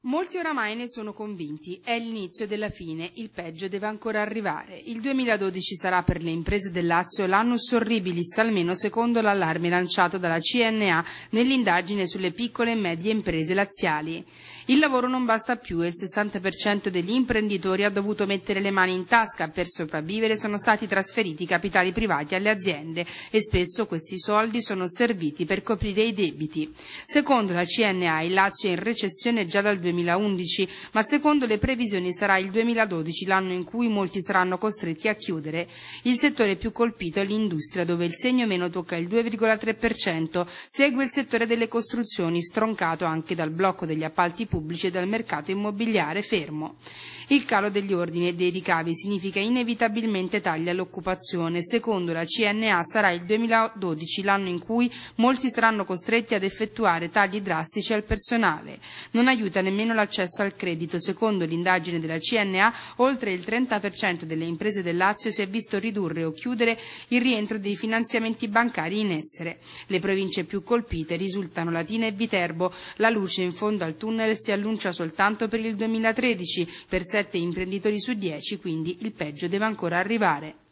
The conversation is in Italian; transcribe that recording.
Molti oramai ne sono convinti, è l'inizio della fine, il peggio deve ancora arrivare. Il 2012 sarà per le imprese del Lazio l'annus horribilis, almeno secondo l'allarme lanciato dalla CNA nell'indagine sulle piccole e medie imprese laziali. Il lavoro non basta più e il 60% degli imprenditori ha dovuto mettere le mani in tasca. Per sopravvivere sono stati trasferiti capitali privati alle aziende e spesso questi soldi sono serviti per coprire i debiti. Secondo la CNA il Lazio è in recessione già dal 2011, ma secondo le previsioni sarà il 2012 l'anno in cui molti saranno costretti a chiudere. Il settore più colpito è l'industria, dove il segno meno tocca il 2,3%, segue il settore delle costruzioni, stroncato anche dal blocco degli appalti pubblici e dal mercato immobiliare fermo. Il calo degli ordini e dei ricavi significa inevitabilmente tagli all'occupazione. Secondo la CNA sarà il 2012 l'anno in cui molti saranno costretti ad effettuare tagli drastici al personale. Non aiuta nemmeno l'accesso al credito. Secondo l'indagine della CNA, oltre il 30% delle imprese del Lazio si è visto ridurre o chiudere il rientro dei finanziamenti bancari in essere. Le province più colpite risultano Latina e Viterbo. La luce in fondo al tunnel si annuncia soltanto per il 2013, per 7 imprenditori su 10, quindi il peggio deve ancora arrivare.